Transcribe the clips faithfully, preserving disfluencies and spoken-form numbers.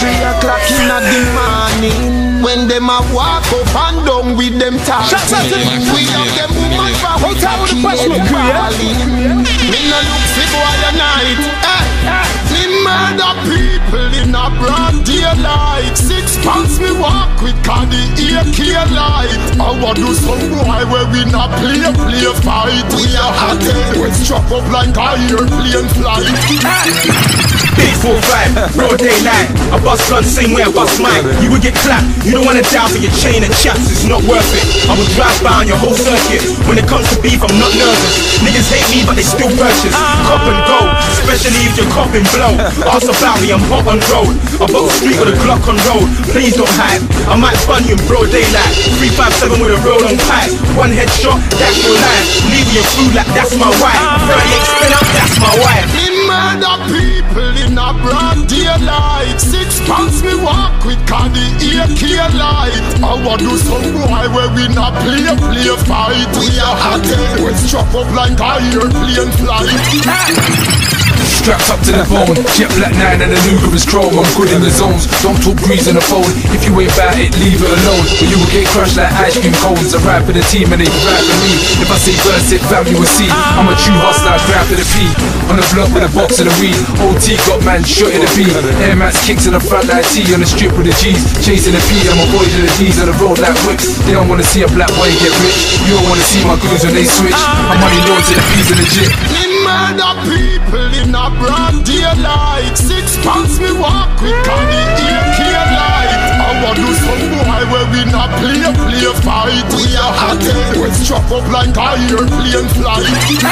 Three o'clock in the morning, when them a walk up and down with them talking. We have them woman for we cocky and balling. Me no look for boy a night. Me murder people in a broad daylight. Six pants me walk with cause the A K light. I want do some boy where we not play, play fight. We are hot we struck up like a airplane flight. Big four five, broad daylight. I bust gun same way I bust mine. You would get clapped. You don't wanna die for your chain and chaps. It's not worth it. I will drive by on your whole circuit. When it comes to beef, I'm not nervous. Niggas hate me, but they still purchase. Cop and go, especially if you're copping blow. Ask about me, I'm hot on road. I bought a street with a Glock on road. Please don't hide. I might bun you in broad daylight. Three five seven with a roll on pipe. One headshot, that's your life. Leave you through like that's my wife. thirty-eight spin up, that's my wife. Me murder people in a broad daylight. Six pants me walk with cause the A K light. I want do some boy where we not play, play fight. We are hot we struck up like a airplane flight. Strapped up to the bone, jet black nine and the Luger is chrome. I'm good in the zones, don't talk grease on the phone. If you ain't about it, leave it alone. But you will get crushed like ice cream cones. I rap for the team and they rap for me. If I say verse it, fam, you will see I'm a true hustler, I grab for the P. On the block with a box of the weed. O T got man shot in the B. Air Max kicks in the front like T. On the strip with the G's, chasing the P. I'm a boy to the D's on the road like whips. They don't wanna see a black boy get rich. You don't wanna see my goons when they switch. I'm money low to the P's and the J. Murder people in a broad daylight. Six pants me walk with cause the A K light. I want do some boy where we not play, play fight. We are hot we struck up like a airplane flight.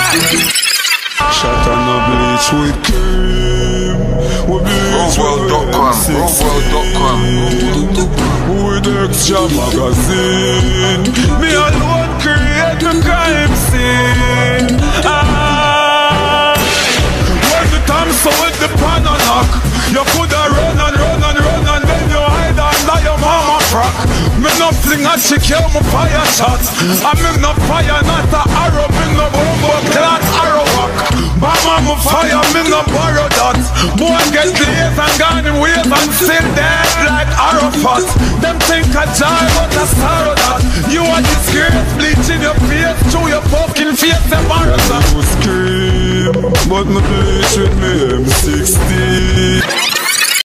Shot on the bleach with cream. We bleach with with extra magazine. Me alone create the crime scene. So with the pan and knock, you coulda run and run and run and then you hide under your mama frock. Me no fling a chick, you me fire shots. I me no fire, not a arrow, me no bombo clock arrow rock. Mama me fire, me no borrow that. Boy get lazy and gone in ways and still dead like Arafat. Them think a jar but a star of that. You are disgrace, bleaching your face through your fucking face, embarrassing. You scream, but me bleach with me M sixty.